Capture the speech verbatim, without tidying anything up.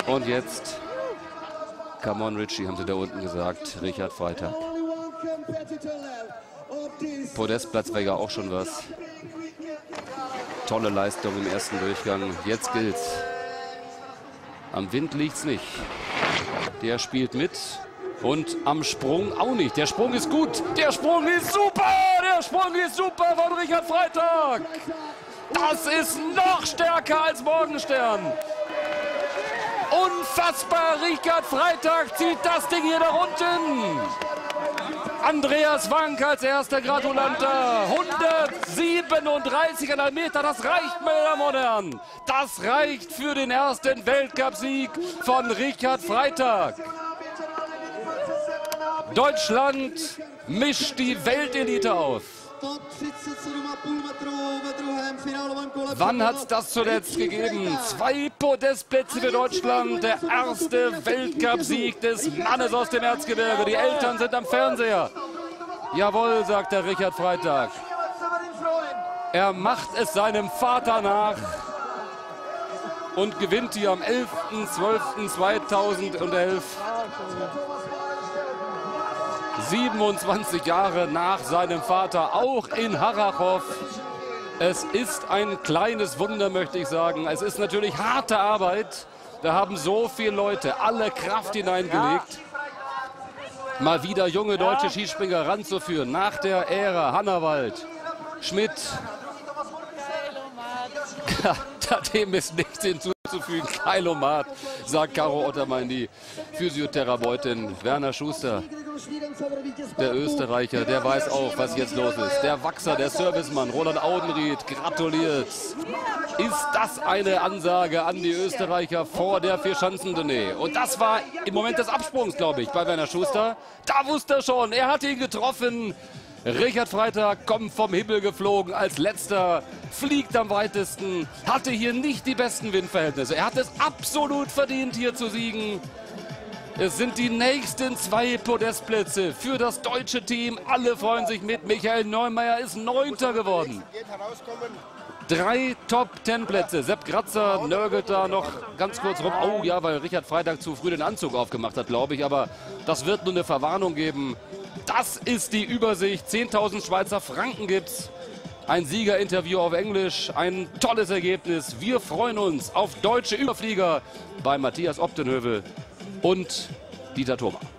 Und jetzt, come on Richie, haben sie da unten gesagt, Richard Freitag. Podestplatz wäre ja auch schon was. Tolle Leistung im ersten Durchgang. Jetzt gilt's. Am Wind liegt's nicht. Der spielt mit. Und am Sprung auch nicht. Der Sprung ist gut. Der Sprung ist super. Der Sprung ist super von Richard Freitag. Das ist noch stärker als Morgenstern. Unfassbar. Richard Freitag zieht das Ding hier nach unten. Andreas Wank als erster Gratulant da. hundertsiebenunddreißig Komma fünf Meter. Das reicht, meine Damen und Herren. Das reicht für den ersten Weltcupsieg von Richard Freitag. Deutschland mischt die Weltelite auf. Wann hat es das zuletzt gegeben? Zwei Podestplätze für Deutschland. Der erste Weltcupsieg des Mannes aus dem Erzgebirge. Die Eltern sind am Fernseher. Jawohl, sagt der Richard Freitag. Er macht es seinem Vater nach und gewinnt hier am elften zwölften zweitausendelf. siebenundzwanzig Jahre nach seinem Vater, auch in Harrachov. Es ist ein kleines Wunder, möchte ich sagen. Es ist natürlich harte Arbeit. Da haben so viele Leute alle Kraft hineingelegt, mal wieder junge deutsche Skispringer ranzuführen. Nach der Ära Hannawald, Schmidt. Ja, dem ist nichts hinzuzufügen. Keilomat, sagt Caro Ottermann, die Physiotherapeutin. Werner Schuster, der Österreicher, der weiß auch, was jetzt los ist. Der Wachser, der Servicemann, Roland Audenried, gratuliert. Ist das eine Ansage an die Österreicher vor der Vierschanzentournee? Und das war im Moment des Absprungs, glaube ich, bei Werner Schuster. Da wusste er schon, er hat ihn getroffen. Richard Freitag kommt vom Himmel geflogen als letzter, fliegt am weitesten, hatte hier nicht die besten Windverhältnisse. Er hat es absolut verdient, hier zu siegen. Es sind die nächsten zwei Podestplätze für das deutsche Team. Alle freuen sich mit. Michael Neumeier ist Neunter geworden. Drei Top-Ten-Plätze. Sepp Gratzer nörgelt da noch ganz kurz rum. Oh ja, weil Richard Freitag zu früh den Anzug aufgemacht hat, glaube ich. Aber das wird nur eine Verwarnung geben. Das ist die Übersicht. zehntausend Schweizer Franken gibt's. Ein Siegerinterview auf Englisch. Ein tolles Ergebnis. Wir freuen uns auf deutsche Überflieger bei Matthias Optenhövel und Dieter Thoma.